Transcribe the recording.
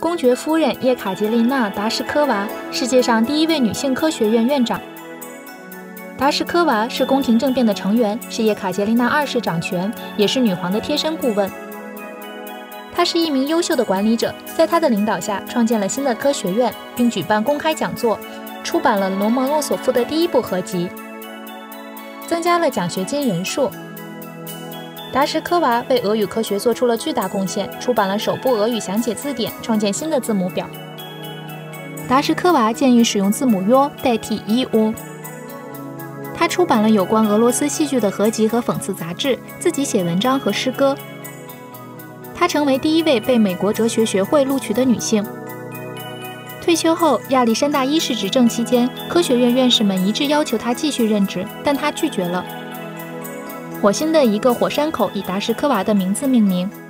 公爵夫人叶卡捷琳娜·达什科娃，世界上第一位女性科学院院长。达什科娃是宫廷政变的成员，是叶卡捷琳娜2世掌权，也是女皇的贴身顾问。她是一名优秀的管理者，在她的领导下创建了新的科学院，并举办公开讲座，出版了罗蒙诺索夫的第一部合集，增加了奖学金人数。达什科娃为俄语科学做出了巨大贡献，出版了首部俄语详解字典，创建新的字母表。达什科娃建议使用字母 Ё 代替 Ё。他出版了有关俄罗斯戏剧的合集和讽刺杂志，自己写文章和诗歌。她成为第一位被美国哲学学会录取的女性。退休后，亚历山大1世执政期间，科学院院士们一致要求她继续任职，但她拒绝了。火星的一个火山口以达什科娃的名字命名。